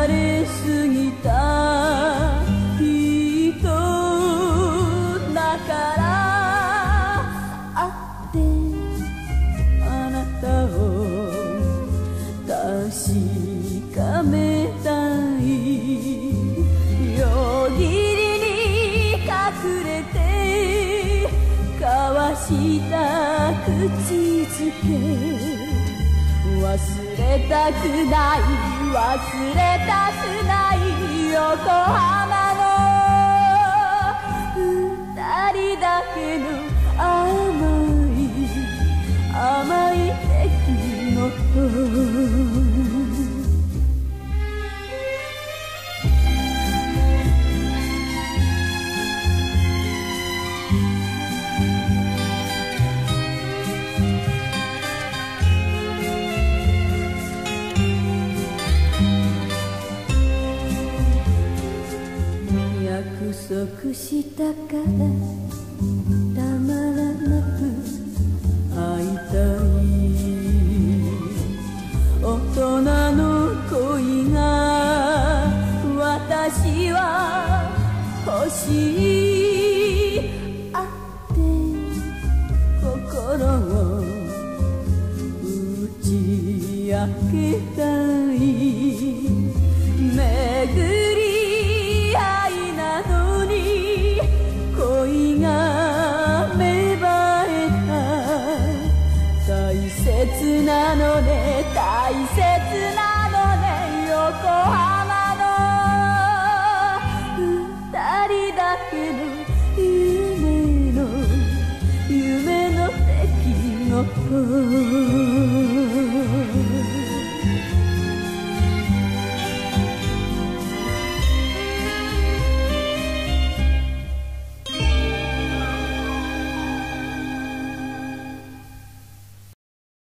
れすぎた人だから会ってあなたを確かめたい。夜霧に隠れて交わした口づけ忘れたくない忘れたくない横浜の二人だけの甘い出来事。約束したからたまらなく会いたい。大人の恋が私は欲しい。会って心を打ち明けたい。巡り恋が芽生えた。大切なのね大切なのね横浜の二人だけの夢の出来事。